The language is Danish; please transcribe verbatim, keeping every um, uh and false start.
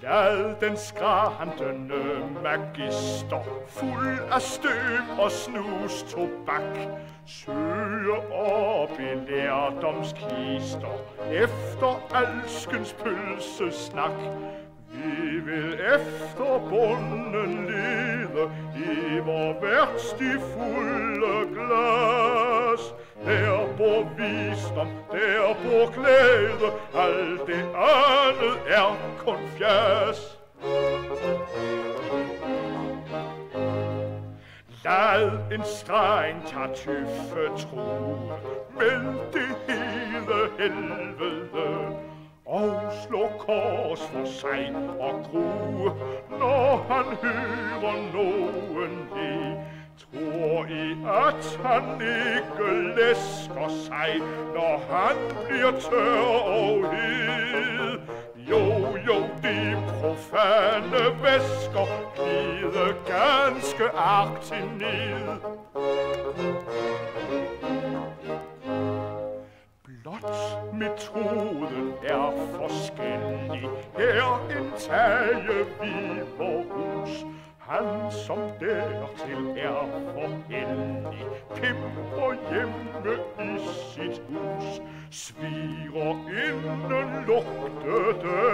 lad den skrantende magister, fuld af støv og snus tobak, søge op i lærdomskister, efter alskens pølsesnak. Vi vil efter bunden lede i vor værtstig fulde glas. Der bor visdom, der bor glæde, alt det andet er kun fjas. Lad en streng tartuffe true, meld det hele helvede, og slå kors for sig og grue, når han hører nogen le. Tror I, at han ikke læsker sig, når han bliver tør og hed? Jo, jo, de profane væsker glide ganske agtigt ned. Blot metoden er forskellig. Her indtage vi vor hus. Han, som dertil er for heldig, pimper hjemme i sit hus, sviger inden lugtede